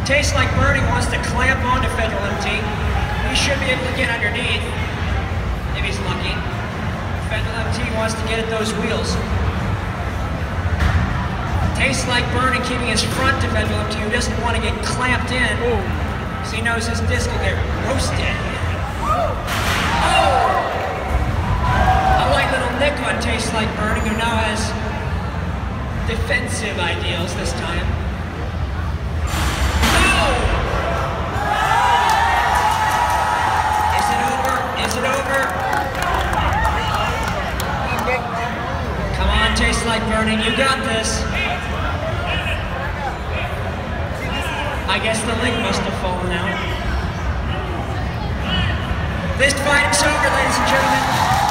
Tastes like burning wants to clamp onto Federal MT. He should be able to get underneath, if he's lucky. Federal MT wants to get at those wheels. Tastes like burning, keeping his front to Federal MT, who doesn't want to get clamped in. Because he knows his disc will get roasted. Oh! A light little nick on Tastes Like Burning, who now has defensive ideals this time. Oh! Is it over? Is it over? Come on, Tastes Like Burning, you got this. I guess the link must have fallen out. This fight is over, ladies and gentlemen.